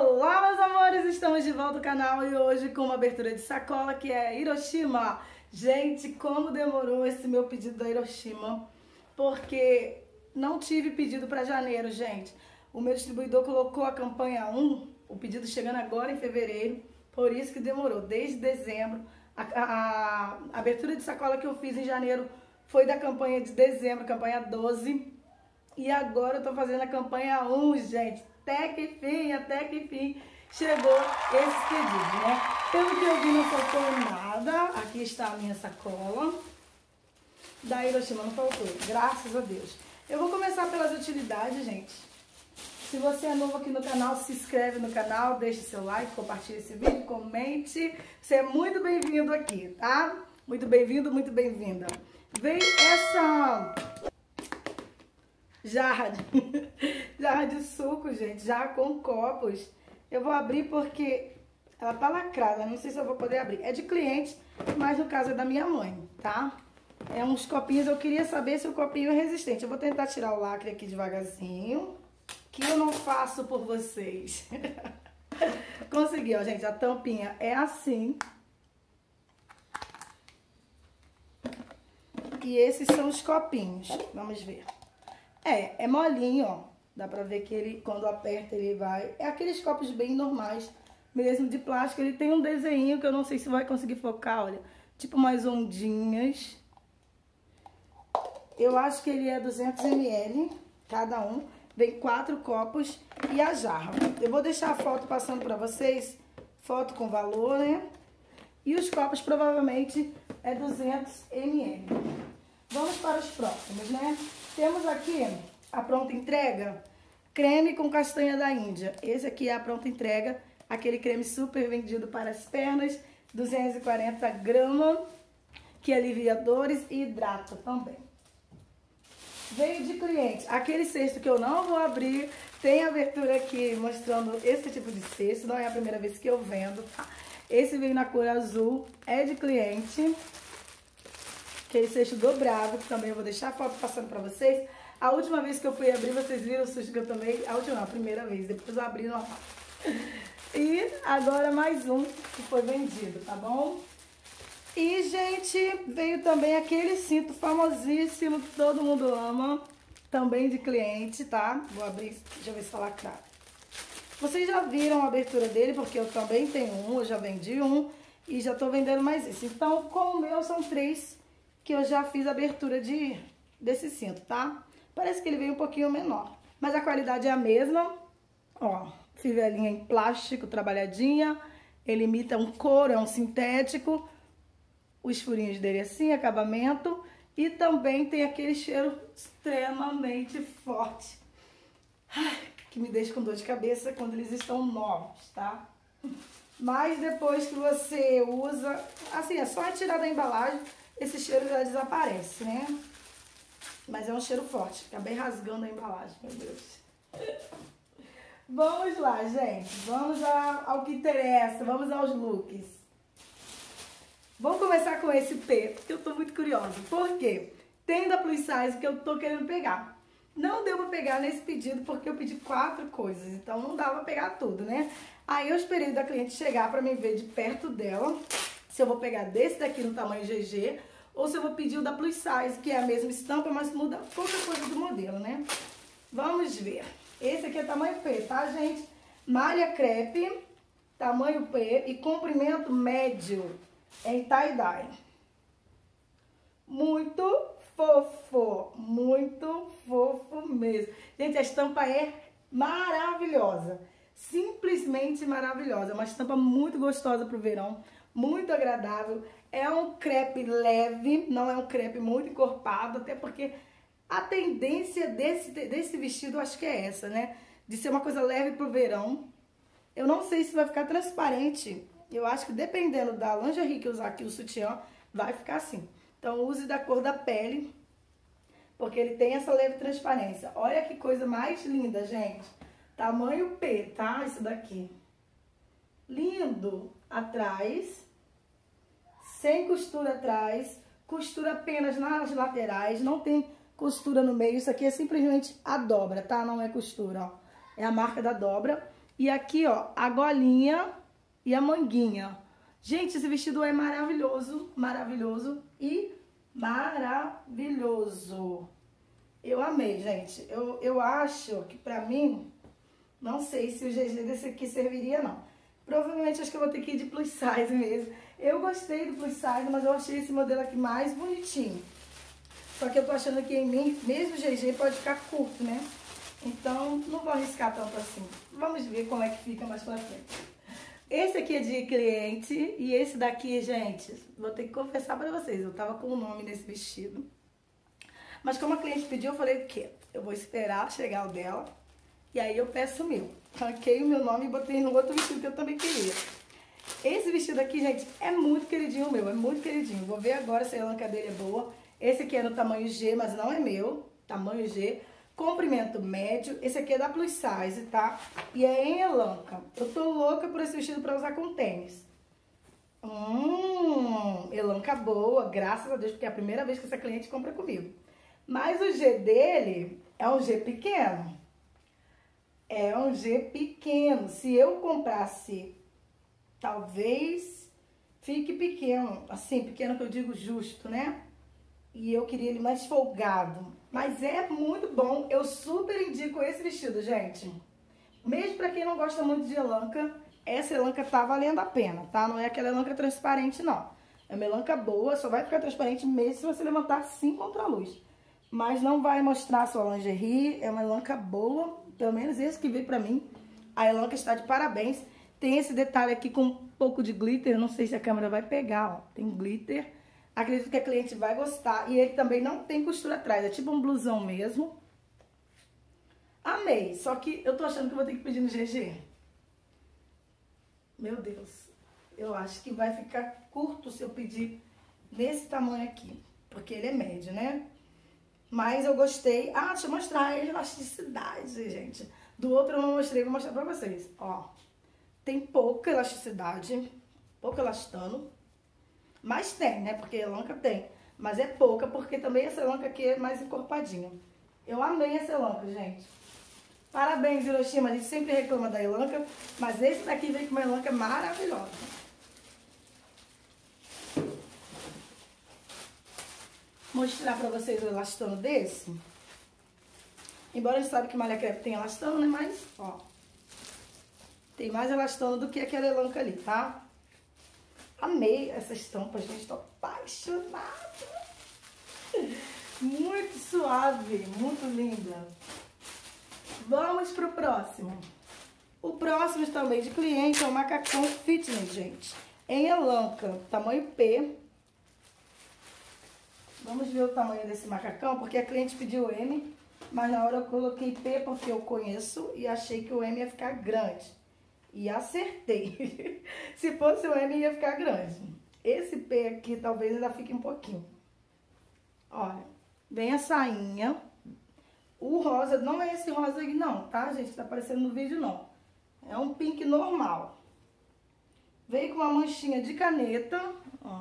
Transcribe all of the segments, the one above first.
Olá, meus amores! Estamos de volta ao canal e hoje com uma abertura de sacola que é Hiroshima. Gente, como demorou esse meu pedido da Hiroshima, porque não tive pedido para janeiro, gente. O meu distribuidor colocou a campanha 1, o pedido chegando agora em fevereiro, por isso que demorou, desde dezembro. A abertura de sacola que eu fiz em janeiro foi da campanha de dezembro, campanha 12. E agora eu tô fazendo a campanha 1, gente. Até que enfim, chegou esse pedido, né? Pelo que eu vi, não faltou nada. Aqui está a minha sacola. Da Hiroshima não faltou, graças a Deus. Eu vou começar pelas utilidades, gente. Se você é novo aqui no canal, se inscreve no canal, deixe seu like, compartilhe esse vídeo, comente. Você é muito bem-vindo aqui, tá? Muito bem-vindo, muito bem-vinda. Veio essa jarra de suco, gente, já com copos. Eu vou abrir porque ela tá lacrada, não sei se eu vou poder abrir. É de cliente, mas no caso é da minha mãe, tá? É uns copinhos, eu queria saber se o copinho é resistente. Eu vou tentar tirar o lacre aqui devagarzinho, que eu não faço por vocês. Consegui, ó, gente, a tampinha é assim. E esses são os copinhos, vamos ver. É molinho, ó. Dá pra ver que ele, quando aperta, ele vai... É aqueles copos bem normais, mesmo de plástico. Ele tem um desenho que eu não sei se vai conseguir focar, olha. Tipo umas ondinhas. Eu acho que ele é 200 ml, cada um. Vem 4 copos e a jarra. Eu vou deixar a foto passando pra vocês. Foto com valor, né? E os copos provavelmente é 200 ml. Vamos para os próximos, né? Temos aqui a pronta entrega, creme com castanha da Índia. Esse aqui é a pronta entrega, aquele creme super vendido para as pernas, 240 gramas, que alivia dores e hidrata também. Veio de cliente, aquele cesto que eu não vou abrir, tem abertura aqui mostrando esse tipo de cesto, não é a primeira vez que eu vendo, tá? Esse veio na cor azul, é de cliente. Aquele cesto dobrável, que também eu vou deixar a foto passando pra vocês. A última vez que eu fui abrir, vocês viram o susto que eu tomei? A última não, a primeira vez, depois eu abri normal. E agora mais um que foi vendido, tá bom? E, gente, veio também aquele cinto famosíssimo que todo mundo ama, também de cliente, tá? Vou abrir, deixa eu ver se tá lacrado. Vocês já viram a abertura dele, porque eu também tenho um, eu já vendi um e já tô vendendo mais esse. Então, com o meu, são 3 que eu já fiz a abertura desse cinto, tá? Parece que ele veio um pouquinho menor, mas a qualidade é a mesma. Ó, fivelinha em plástico trabalhadinha, ele imita um couro, é um sintético. Os furinhos dele assim, acabamento. E também tem aquele cheiro extremamente forte. Ai, que me deixa com dor de cabeça quando eles estão novos, tá? Mas depois que você usa, assim, é só retirar da embalagem, esse cheiro já desaparece, né? Mas é um cheiro forte. Acabei rasgando a embalagem, meu Deus. Vamos lá, gente. Vamos ao que interessa. Vamos aos looks. Vamos começar com esse P, porque eu tô muito curiosa. Por quê? Tem da plus size que eu tô querendo pegar. Não deu pra pegar nesse pedido, porque eu pedi 4 coisas. Então não dava pra pegar tudo, né? Aí eu esperei da cliente chegar pra me ver de perto dela. Se eu vou pegar desse daqui no tamanho GG, ou se eu vou pedir o da plus size, que é a mesma estampa, mas muda pouca coisa do modelo, né? Vamos ver. Esse aqui é tamanho P, tá, gente? Malha crepe, tamanho P e comprimento médio em tie-dye. Muito fofo mesmo. Gente, a estampa é maravilhosa. Simplesmente maravilhosa. É uma estampa muito gostosa pro verão. Muito agradável, é um crepe leve, não é um crepe muito encorpado, até porque a tendência desse vestido, eu acho que é essa, né? De ser uma coisa leve pro verão. Eu não sei se vai ficar transparente, eu acho que dependendo da lingerie que usar aqui, o sutiã, vai ficar assim. Então use da cor da pele, porque ele tem essa leve transparência. Olha que coisa mais linda, gente. Tamanho P, tá? Isso daqui. Lindo atrás. Sem costura atrás, costura apenas nas laterais, não tem costura no meio. Isso aqui é simplesmente a dobra, tá? Não é costura, ó. É a marca da dobra. E aqui, ó, a golinha e a manguinha. Gente, esse vestido é maravilhoso, maravilhoso e maravilhoso. Eu amei, gente. Eu acho que pra mim, não sei se o GG desse aqui serviria, não. Provavelmente acho que eu vou ter que ir de plus size mesmo. Eu gostei do plus size, mas eu achei esse modelo aqui mais bonitinho. Só que eu tô achando que em mim, mesmo o GG, pode ficar curto, né? Então, não vou arriscar tanto assim. Vamos ver como é que fica mais pra frente. Esse aqui é de cliente e esse daqui, gente, vou ter que confessar pra vocês, eu tava com o nome nesse vestido. Mas como a cliente pediu, eu falei o quê? Eu vou esperar chegar o dela e aí eu peço o meu. Ranquei o meu nome e botei no outro vestido que eu também queria. Esse vestido aqui, gente, é muito queridinho o meu, é muito queridinho. Vou ver agora se a elanca dele é boa. Esse aqui é no tamanho G, mas não é meu, tamanho G. Comprimento médio, esse aqui é da plus size, tá? E é em elanca. Eu tô louca por esse vestido pra usar com tênis. Elanca boa, graças a Deus, porque é a primeira vez que essa cliente compra comigo. Mas o G dele é um G pequeno. É um G pequeno. Se eu comprasse, talvez fique pequeno. Assim, pequeno que eu digo justo, né? E eu queria ele mais folgado. Mas é muito bom. Eu super indico esse vestido, gente. Mesmo pra quem não gosta muito de elanca, essa elanca tá valendo a pena, tá? Não é aquela elanca transparente, não. É uma elanca boa, só vai ficar transparente mesmo se você levantar assim contra a luz. Mas não vai mostrar a sua lingerie. É uma elanca boa. Pelo menos esse que veio pra mim. A elanca está de parabéns. Tem esse detalhe aqui com um pouco de glitter. Não sei se a câmera vai pegar, ó. Tem glitter. Acredito que a cliente vai gostar. E ele também não tem costura atrás. É tipo um blusão mesmo. Amei. Só que eu tô achando que eu vou ter que pedir no GG. Meu Deus. Eu acho que vai ficar curto se eu pedir nesse tamanho aqui. Porque ele é médio, né? Mas eu gostei. Ah, deixa eu mostrar a elasticidade, gente. Do outro eu não mostrei, vou mostrar pra vocês. Ó. Tem pouca elasticidade. Pouco elastano. Mas tem, né? Porque elanca tem. Mas é pouca, porque também essa elanca aqui é mais encorpadinha. Eu amei essa elanca, gente. Parabéns, Hiroshima. A gente sempre reclama da elanca, mas esse daqui veio com uma elanca maravilhosa. Mostrar pra vocês o elastano desse. Embora a gente sabe que malha crepe tem elastano, né? Mas, ó. Tem mais elastano do que aquela elanca ali, tá? Amei essa estampa, gente. Tô apaixonada. Muito suave, muito linda. Vamos pro próximo. O próximo também de cliente é o macacão fitness, gente. Em elanca, tamanho P. Vamos ver o tamanho desse macacão, porque a cliente pediu M, mas na hora eu coloquei P porque eu conheço e achei que o M ia ficar grande. E acertei. Se fosse o M, ia ficar grande. Esse P aqui talvez ainda fique um pouquinho. Olha, vem a sainha. O rosa, não é esse rosa aí não, tá, gente? Tá aparecendo no vídeo, não. É um pink normal. Veio com uma manchinha de caneta, ó.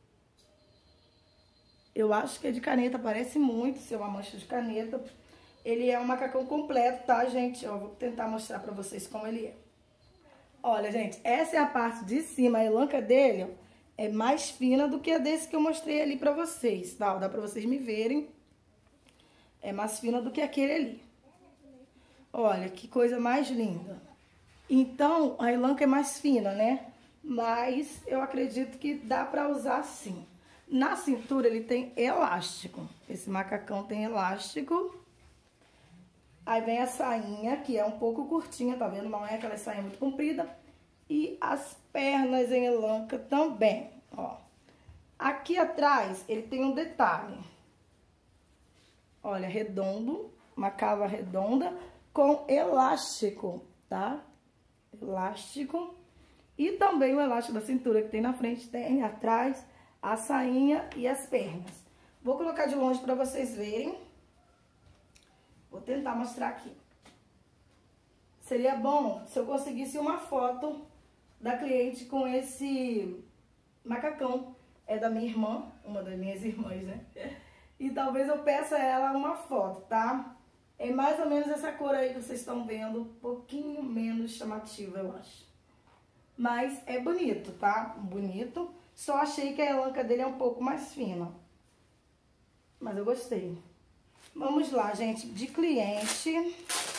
Eu acho que é de caneta, parece muito ser uma mancha de caneta. Ele é um macacão completo, tá, gente? Eu vou tentar mostrar pra vocês como ele é. Olha, gente, essa é a parte de cima. A elanca dele, ó, é mais fina do que a desse que eu mostrei ali pra vocês, tá? Dá pra vocês me verem. É mais fina do que aquele ali. Olha, que coisa mais linda. Então, a elanca é mais fina, né? Mas eu acredito que dá pra usar sim. Na cintura ele tem elástico. Esse macacão tem elástico. Aí vem a sainha, que é um pouco curtinha, tá vendo? Não é aquela sainha muito comprida. E as pernas em elanca também, ó. Aqui atrás ele tem um detalhe. Olha, redondo, uma cava redonda com elástico, tá? Elástico. E também o elástico da cintura que tem na frente, tem atrás a sainha e as pernas. Vou colocar de longe pra vocês verem. Vou tentar mostrar aqui. Seria bom se eu conseguisse uma foto da cliente com esse macacão. É da minha irmã, uma das minhas irmãs, né? E talvez eu peça a ela uma foto, tá? É mais ou menos essa cor aí que vocês estão vendo, um pouquinho menos chamativa, eu acho. Mas é bonito, tá? Bonito. Só achei que a elanca dele é um pouco mais fina. Mas eu gostei. Vamos lá, gente, de cliente.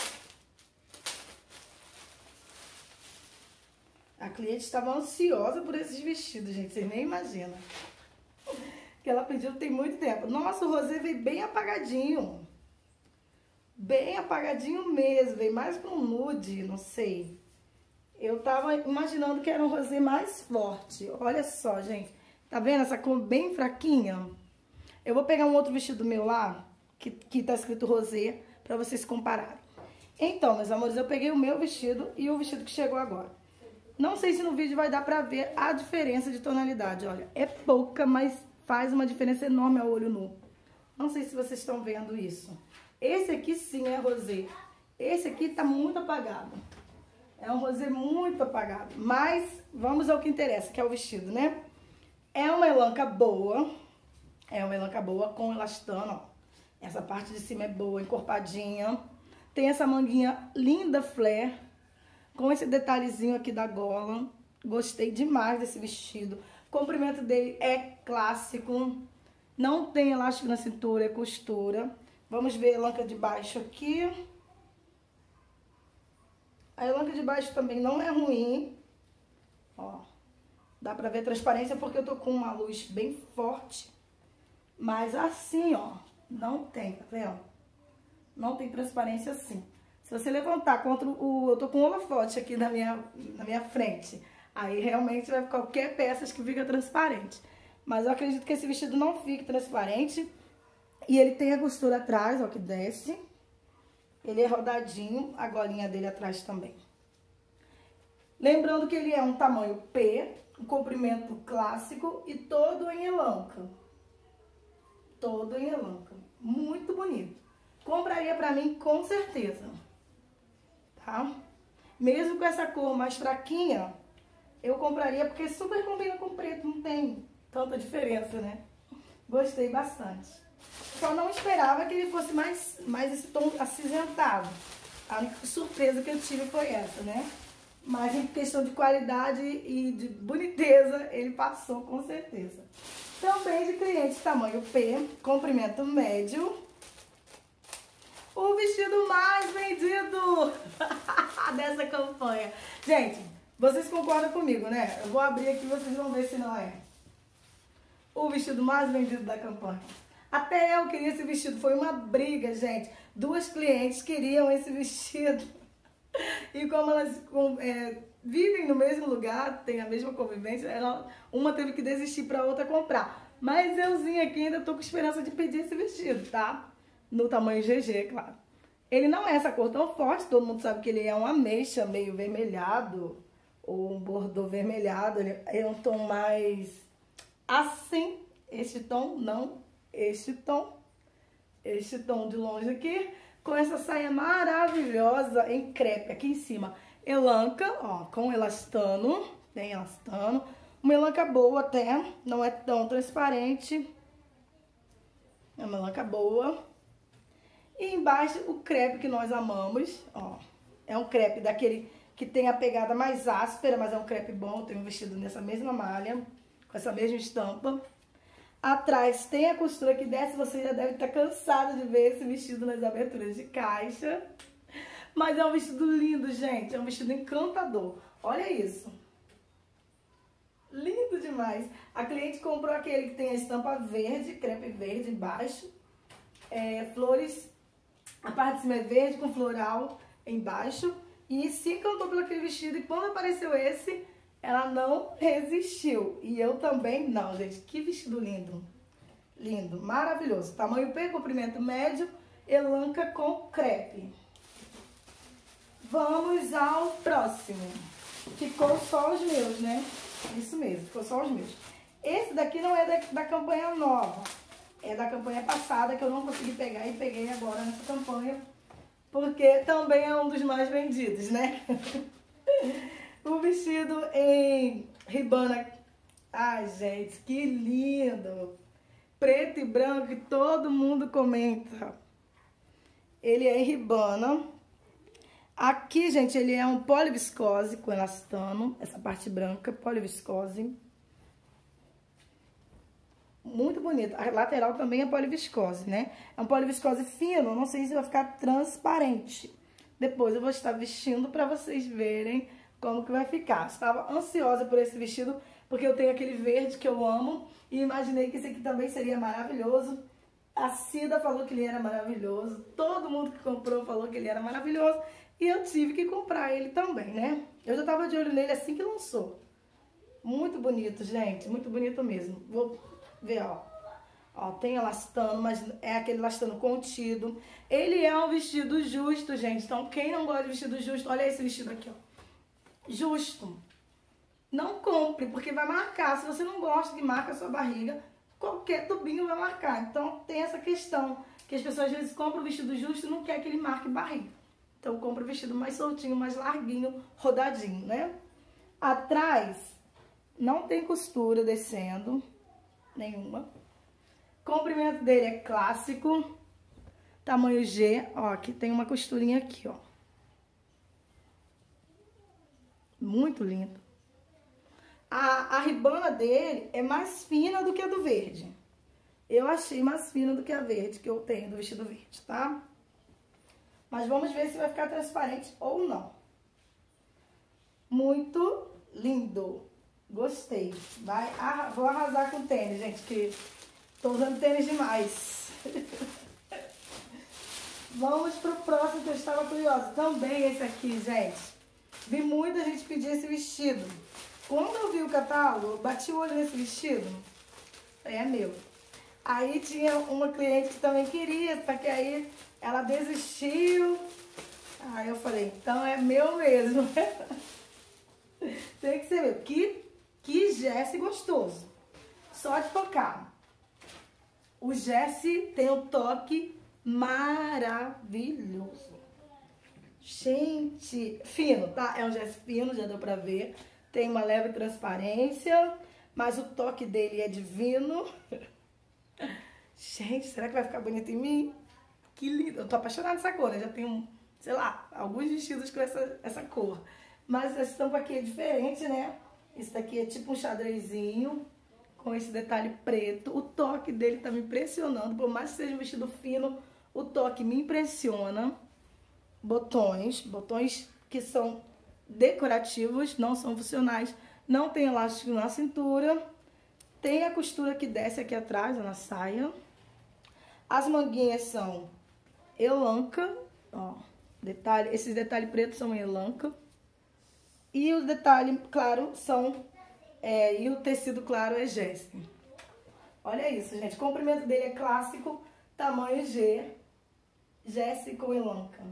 A cliente estava ansiosa por esses vestidos, gente, vocês nem imaginam. Que ela pediu tem muito tempo. Nossa, o rosé veio bem apagadinho. Bem apagadinho mesmo, veio mais para um nude, não sei. Eu tava imaginando que era um rosé mais forte. Olha só, gente. Tá vendo essa cor bem fraquinha? Eu vou pegar um outro vestido meu lá, que tá escrito rosé, pra vocês compararem. Então, meus amores, eu peguei o meu vestido e o vestido que chegou agora. Não sei se no vídeo vai dar pra ver a diferença de tonalidade, olha. É pouca, mas faz uma diferença enorme ao olho nu. Não sei se vocês estão vendo isso. Esse aqui sim é rosé. Esse aqui tá muito apagado. É um rosé muito apagado. Mas vamos ao que interessa, que é o vestido, né? É uma elanca boa. É uma elanca boa com elastano, ó. Essa parte de cima é boa, encorpadinha. Tem essa manguinha linda flare, com esse detalhezinho aqui da gola. Gostei demais desse vestido. O comprimento dele é clássico. Não tem elástico na cintura, é costura. Vamos ver a elanca de baixo aqui. A elanca de baixo também não é ruim. Ó, dá pra ver a transparência porque eu tô com uma luz bem forte. Mas assim, ó, não tem, tá vendo? Não tem transparência assim. Se você levantar contra o... Eu tô com um holofote aqui na minha frente. Aí realmente vai ficar qualquer peça que fica transparente. Mas eu acredito que esse vestido não fique transparente. E ele tem a costura atrás, ó, que desce. Ele é rodadinho, a golinha dele atrás também. Lembrando que ele é um tamanho P, um comprimento clássico e todo em elanca. Todo em elanca. Muito bonito. Compraria pra mim com certeza. Tá? Mesmo com essa cor mais fraquinha, eu compraria porque super combina com preto, não tem tanta diferença, né? Gostei bastante. Só não esperava que ele fosse mais esse tom acinzentado. A única surpresa que eu tive foi essa, né? Mas em questão de qualidade e de boniteza, ele passou com certeza. Também de cliente tamanho P, comprimento médio. O vestido mais vendido dessa campanha. Gente, vocês concordam comigo, né? Eu vou abrir aqui e vocês vão ver se não é. O vestido mais vendido da campanha. Até eu queria esse vestido, foi uma briga, gente. Duas clientes queriam esse vestido. E como elas vivem no mesmo lugar, têm a mesma convivência, uma teve que desistir para a outra comprar. Mas euzinha aqui ainda tô com esperança de pedir esse vestido, tá? No tamanho GG, claro. Ele não é essa cor tão forte, todo mundo sabe que ele é um ameixa meio vermelhado, ou um bordô vermelhado. Ele é um tom mais assim, este tom não. Este tom de longe aqui, com essa saia maravilhosa em crepe aqui em cima. Elanca, ó, com elastano, tem elastano. Uma elanca boa até, não é tão transparente. É uma elanca boa. E embaixo o crepe que nós amamos, ó. É um crepe daquele que tem a pegada mais áspera, mas é um crepe bom. Eu tenho um vestido nessa mesma malha, com essa mesma estampa. Atrás tem a costura que desce, você já deve estar cansado de ver esse vestido nas aberturas de caixa. Mas é um vestido lindo, gente, é um vestido encantador. Olha isso. Lindo demais. A cliente comprou aquele que tem a estampa verde, crepe verde embaixo. Flores, a parte de cima é verde com floral embaixo. E se encantou pelo aquele vestido e quando apareceu esse... ela não resistiu. E eu também não, gente. Que vestido lindo. Lindo, maravilhoso. Tamanho P, comprimento médio, elanca com crepe. Vamos ao próximo. Ficou só os meus, né? Isso mesmo, ficou só os meus. Esse daqui não é da campanha nova. É da campanha passada que eu não consegui pegar e peguei agora nessa campanha. Porque também é um dos mais vendidos, né? O vestido em ribana. Ai, gente, que lindo. Preto e branco, que todo mundo comenta. Ele é em ribana. Aqui, gente, ele é um poliviscose com elastano. Essa parte branca, poliviscose. Muito bonito. A lateral também é poliviscose, né? É um poliviscose fino. Não sei se vai ficar transparente. Depois eu vou estar vestindo pra vocês verem como que vai ficar. Estava ansiosa por esse vestido, porque eu tenho aquele verde que eu amo. E imaginei que esse aqui também seria maravilhoso. A Cida falou que ele era maravilhoso. Todo mundo que comprou falou que ele era maravilhoso. E eu tive que comprar ele também, né? Eu já tava de olho nele assim que lançou. Muito bonito, gente. Muito bonito mesmo. Vou ver, ó. Ó, tem elastano, mas é aquele elastano contido. Ele é um vestido justo, gente. Então, quem não gosta de vestido justo, olha esse vestido aqui, ó. Justo. Não compre, porque vai marcar. Se você não gosta que marca a sua barriga, qualquer tubinho vai marcar. Então, tem essa questão, que as pessoas às vezes compram o vestido justo e não quer que ele marque barriga. Então, compra o vestido mais soltinho, mais larguinho, rodadinho, né? Atrás, não tem costura descendo, nenhuma. O comprimento dele é clássico, tamanho G. Ó, aqui tem uma costurinha aqui, ó. Muito lindo. A ribana dele é mais fina do que a do verde. Eu achei mais fina do que a verde que eu tenho, do vestido verde, tá? Mas vamos ver se vai ficar transparente ou não. Muito lindo. Gostei. Vou arrasar com o tênis, gente, que tô usando tênis demais. Vamos pro próximo que eu estava curiosa. Também esse aqui, gente. Vi muita gente pedir esse vestido. Quando eu vi o catálogo, eu bati o olho nesse vestido. É meu. Aí tinha uma cliente que também queria, só que aí ela desistiu. Aí eu falei, então é meu mesmo. Tem que ser meu. Que Jessie gostoso. Só de tocar. O Jessie tem um toque maravilhoso. Gente, fino, tá? É um Jessie fino, já deu pra ver. Tem uma leve transparência, mas o toque dele é divino. Gente, será que vai ficar bonito em mim? Que lindo. Eu tô apaixonada nessa cor, né? Já tenho, sei lá, alguns vestidos com essa cor. Mas essa estampa aqui é diferente, né? Esse daqui é tipo um xadrezinho, com esse detalhe preto. O toque dele tá me impressionando. Por mais que seja um vestido fino, o toque me impressiona. Botões que são decorativos, não são funcionais. Não tem elástico na cintura. Tem a costura que desce aqui atrás, na saia. As manguinhas são elanca, ó, esses detalhes pretos são elanca. E o detalhe claro são, e o tecido claro é Jessie. Olha isso, gente. O comprimento dele é clássico, tamanho G, Jessie com elanca.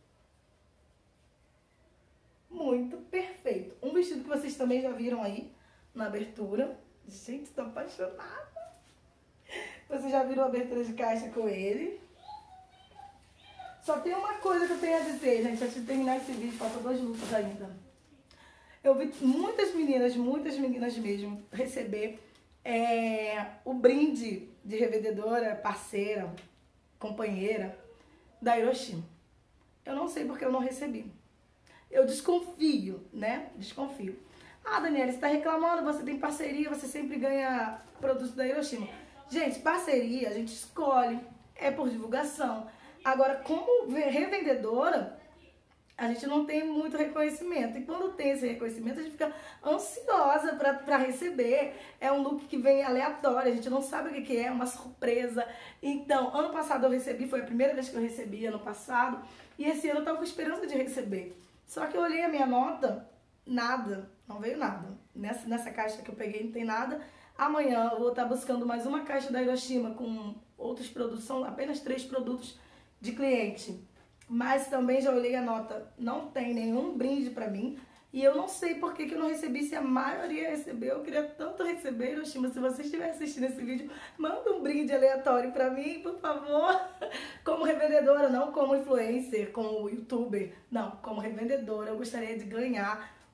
Muito perfeito. Um vestido que vocês também já viram aí na abertura. Gente, tô apaixonada. Vocês já viram a abertura de caixa com ele. Só tem uma coisa que eu tenho a dizer, gente, antes de terminar esse vídeo, faltam 2 looks ainda. Eu vi muitas meninas mesmo, receber o brinde de revendedora, parceira, companheira da Hiroshima. Eu não sei porque eu não recebi. Eu desconfio, né? Desconfio. Ah, Daniela, você tá reclamando, você tem parceria, você sempre ganha produtos da Hiroshima. Gente, parceria a gente escolhe, é por divulgação. Agora, como revendedora, a gente não tem muito reconhecimento. E quando tem esse reconhecimento, a gente fica ansiosa pra receber. É um look que vem aleatório, a gente não sabe o que é, uma surpresa. Então, ano passado eu recebi, foi a primeira vez que eu recebi, ano passado. E esse ano eu tava com esperança de receber. Só que eu olhei a minha nota, nada, não veio nada. Nessa caixa que eu peguei não tem nada. Amanhã eu vou estar buscando mais uma caixa da Hiroshima com outros produtos, são apenas 3 produtos de cliente. Mas também já olhei a nota, não tem nenhum brinde pra mim. E eu não sei por que eu não recebi, se a maioria recebeu. Eu queria tanto receber, Hiroshima. Se você estiver assistindo esse vídeo, manda um brinde aleatório pra mim, por favor. Como revendedora, não como influencer, como youtuber. Não, como revendedora, eu gostaria de ganhar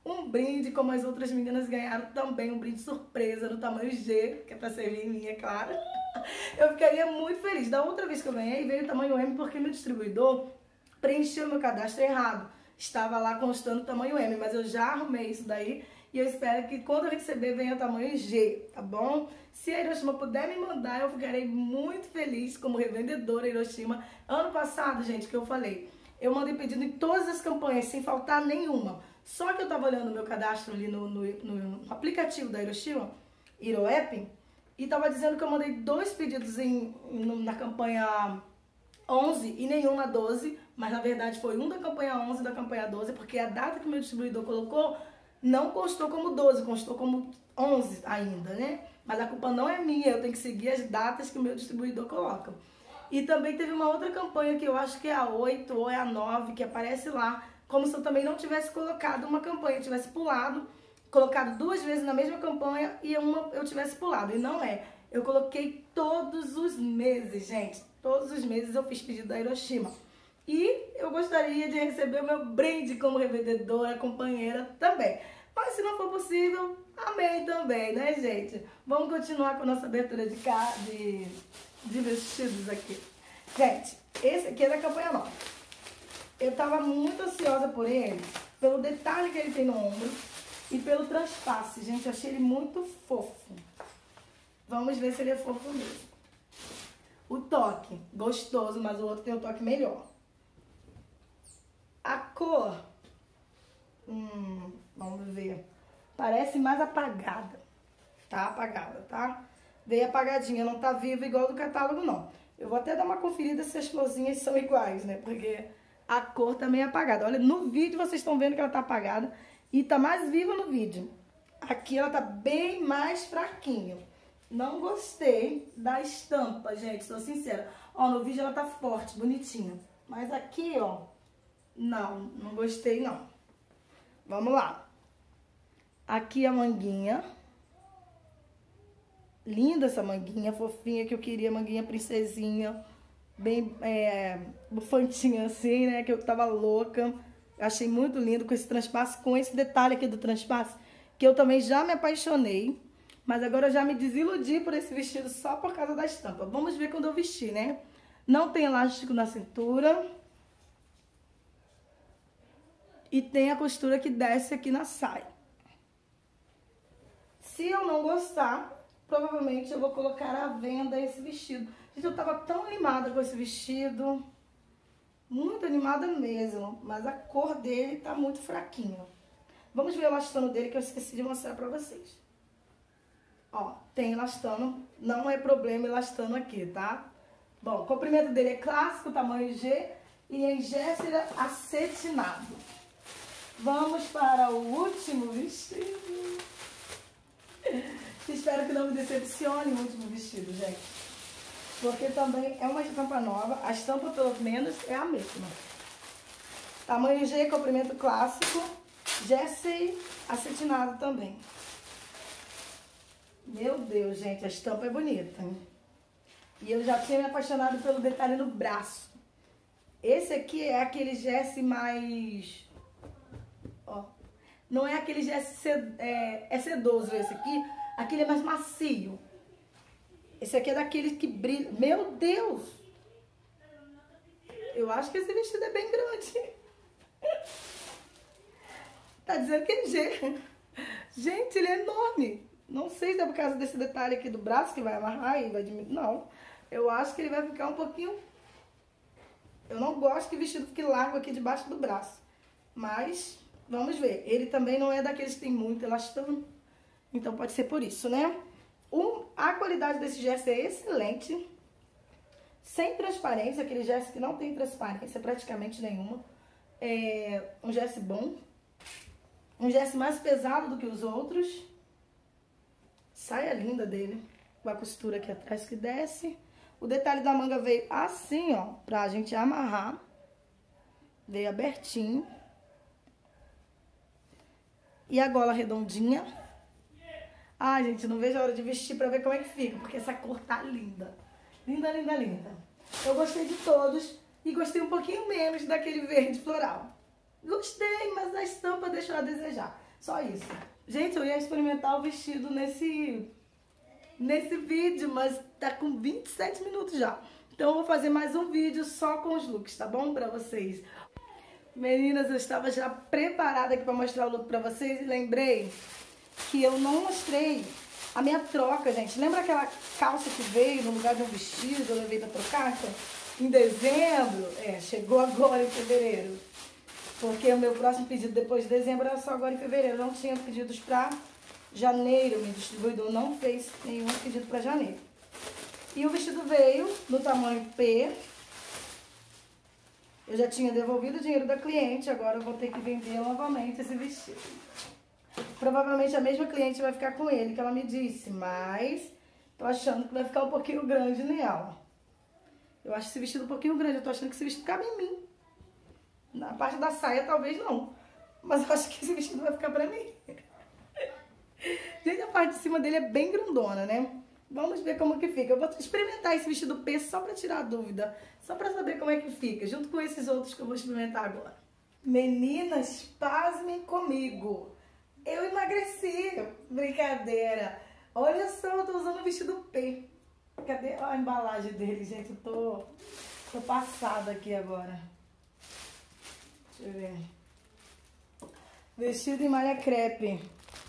um brinde, como as outras meninas ganharam também, um brinde surpresa no tamanho G, que é pra servir em mim, é claro. Eu ficaria muito feliz. Da outra vez que eu ganhei, veio o tamanho M porque meu distribuidor preencheu meu cadastro errado. Estava lá constando o tamanho M, mas eu já arrumei isso daí e eu espero que quando eu receber venha o tamanho G, tá bom? Se a Hiroshima puder me mandar, eu ficarei muito feliz como revendedora Hiroshima. Ano passado, gente, que eu falei, eu mandei pedido em todas as campanhas, sem faltar nenhuma. Só que eu tava olhando o meu cadastro ali no aplicativo da Hiroshima, HiroApp, e tava dizendo que eu mandei 2 pedidos na campanha 11 e nenhum na 12, mas na verdade foi um da campanha 11 e da campanha 12, porque a data que o meu distribuidor colocou não constou como 12, constou como 11 ainda, né? Mas a culpa não é minha, eu tenho que seguir as datas que o meu distribuidor coloca. E também teve uma outra campanha que eu acho que é a 8 ou é a 9, que aparece lá, como se eu também não tivesse colocado uma campanha, tivesse pulado, colocado 2 vezes na mesma campanha e uma eu tivesse pulado. E não é. Eu coloquei todos os meses, gente. Todos os meses eu fiz pedido da Hiroshima. E eu gostaria de receber o meu brinde como revendedora, companheira também. Mas se não for possível, amém também, né, gente? Vamos continuar com a nossa abertura de vestidos aqui. Gente, esse aqui é da campanha 9. Eu tava muito ansiosa por ele, pelo detalhe que ele tem no ombro e pelo transpasse. Gente, eu achei ele muito fofo. Vamos ver se ele é fofo mesmo. O toque, gostoso, mas o outro tem um toque melhor. A cor, vamos ver. Parece mais apagada. Tá apagada, tá? Veio apagadinha, não tá viva igual do catálogo, não. Eu vou até dar uma conferida se as florzinhas são iguais, né? Porque a cor tá meio apagada. Olha, no vídeo vocês estão vendo que ela tá apagada e tá mais viva no vídeo. Aqui ela tá bem mais fraquinho. Não gostei da estampa, gente, sou sincera. Ó, no vídeo ela tá forte, bonitinha. Mas aqui, ó, não gostei, não. Vamos lá. Aqui a manguinha. Linda essa manguinha, fofinha, que eu queria, manguinha princesinha. Bem, bufantinha assim, né, que eu tava louca. Achei muito lindo com esse transpasse, com esse detalhe aqui do transpasse, que eu também já me apaixonei. Mas agora eu já me desiludi por esse vestido só por causa da estampa. Vamos ver quando eu vestir, né? Não tem elástico na cintura. E tem a costura que desce aqui na saia. Se eu não gostar, provavelmente eu vou colocar à venda esse vestido. Gente, eu tava tão animada com esse vestido. Muito animada mesmo. Mas a cor dele tá muito fraquinha. Vamos ver o elastano dele que eu esqueci de mostrar pra vocês. Ó, tem elastano, não é problema elastano aqui, tá? Bom, o comprimento dele é clássico, tamanho G e em géssera acetinado. Vamos para o último vestido. Espero que não me decepcione o último vestido, gente. Porque também é uma estampa nova, a estampa pelo menos é a mesma. Tamanho G, comprimento clássico, jersey acetinado também. Meu Deus, gente, a estampa é bonita, hein? E eu já tinha me apaixonado pelo detalhe no braço. Esse aqui é aquele jersey mais... Ó, não é aquele jersey sedoso esse aqui. Aquele é mais macio. Esse aqui é daquele que brilha. Meu Deus! Eu acho que esse vestido é bem grande. Tá dizendo que é G. Gente, ele é enorme. Não sei se é por causa desse detalhe aqui do braço que vai amarrar e vai diminuir. Não. Eu acho que ele vai ficar um pouquinho... Eu não gosto que o vestido fique largo aqui debaixo do braço. Mas, vamos ver. Ele também não é daqueles que tem muito elastano. Então pode ser por isso, né? A qualidade desse gesso é excelente. Sem transparência. Aquele gesso que não tem transparência praticamente nenhuma. É um gesso bom. Um gesso mais pesado do que os outros. Saia linda dele, com a costura aqui atrás que desce. O detalhe da manga veio assim, ó, pra gente amarrar. Veio abertinho. E a gola redondinha. Ai, gente, não vejo a hora de vestir pra ver como é que fica, porque essa cor tá linda. Linda, linda, linda. Eu gostei de todos e gostei um pouquinho menos daquele verde floral. Gostei, mas a estampa deixou a desejar. Só isso. Gente, eu ia experimentar o vestido nesse vídeo, mas tá com 27 minutos já. Então eu vou fazer mais um vídeo só com os looks, tá bom? Pra vocês. Meninas, eu estava já preparada aqui pra mostrar o look pra vocês e lembrei que eu não mostrei a minha troca, gente. Lembra aquela calça que veio no lugar de um vestido, eu levei pra trocar em dezembro? Chegou agora em fevereiro. Porque o meu próximo pedido depois de dezembro era só agora em fevereiro. Eu não tinha pedidos pra janeiro, meu distribuidor não fez nenhum pedido pra janeiro. E o vestido veio no tamanho P. Eu já tinha devolvido o dinheiro da cliente, agora eu vou ter que vender novamente esse vestido. Provavelmente a mesma cliente vai ficar com ele, que ela me disse, mas tô achando que vai ficar um pouquinho grande nela. Eu acho esse vestido um pouquinho grande, eu tô achando que esse vestido cabe em mim. Na parte da saia talvez não, mas eu acho que esse vestido vai ficar pra mim. Gente, a parte de cima dele é bem grandona, né? Vamos ver como que fica. Eu vou experimentar esse vestido P só pra tirar a dúvida. Só pra saber como é que fica, junto com esses outros que eu vou experimentar agora. Meninas, pasmem comigo. Eu emagreci. Brincadeira. Olha só, eu tô usando o vestido P. Cadê a embalagem dele, gente? Eu tô passada aqui agora. Deixa eu ver. Vestido em malha crepe.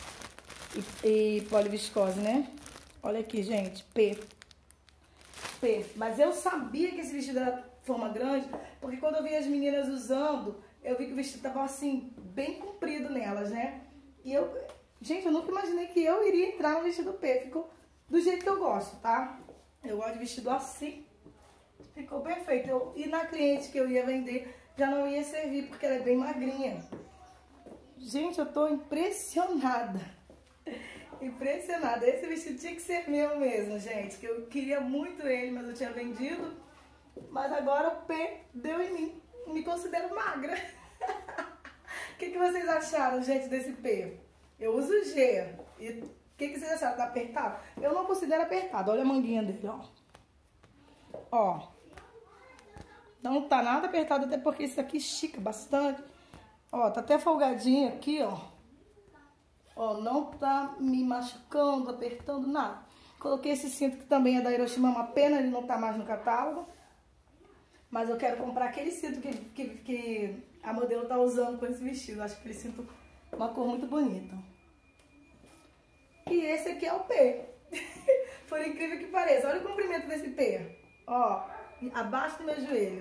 E poliviscose, né? Olha aqui, gente, P. Mas eu sabia que esse vestido era forma grande, porque quando eu vi as meninas usando, eu vi que o vestido tava assim, bem comprido nelas, né? E gente, eu nunca imaginei que eu iria entrar no vestido P. Ficou do jeito que eu gosto, tá? Eu gosto de vestido assim. Ficou perfeito. E na cliente que eu ia vender, já não ia servir, porque ela é bem magrinha. Gente, eu tô impressionada. Impressionada. Esse vestido tinha que ser meu mesmo, gente. Que eu queria muito ele, mas eu tinha vendido. Mas agora o P deu em mim. Me considero magra. O que vocês acharam, gente, desse P? Eu uso G. E o que vocês acharam? Tá apertado? Eu não considero apertado. Olha a manguinha dele, ó. Ó. Não tá nada apertado, até porque isso aqui estica bastante. Ó, tá até folgadinho aqui, ó. Ó, não tá me machucando, apertando, nada. Coloquei esse cinto que também é da Hiroshima, uma pena ele não tá mais no catálogo. Mas eu quero comprar aquele cinto que a modelo tá usando com esse vestido. Acho que ele cinto uma cor muito bonita. E esse aqui é o P. Por incrível que pareça. Olha o comprimento desse P. Ó, abaixo do meu joelho.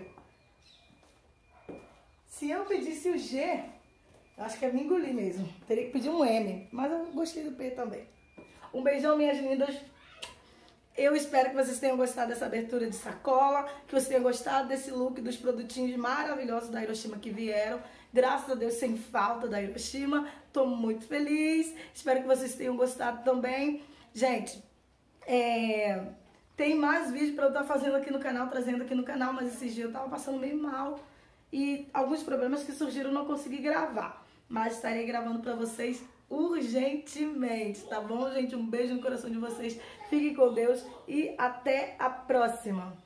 Se eu pedisse o G... acho que é me engolir mesmo. Teria que pedir um M. Mas eu gostei do P também. Um beijão, minhas lindas. Eu espero que vocês tenham gostado dessa abertura de sacola. Que vocês tenham gostado desse look, dos produtinhos maravilhosos da Hiroshima que vieram. Graças a Deus, sem falta da Hiroshima. Tô muito feliz. Espero que vocês tenham gostado também. Gente, tem mais vídeo pra eu estar fazendo aqui no canal, trazendo aqui no canal. Mas esses dias eu tava passando meio mal. E alguns problemas que surgiram eu não consegui gravar. Mas estarei gravando pra vocês urgentemente, tá bom, gente? Um beijo no coração de vocês. Fiquem com Deus e até a próxima.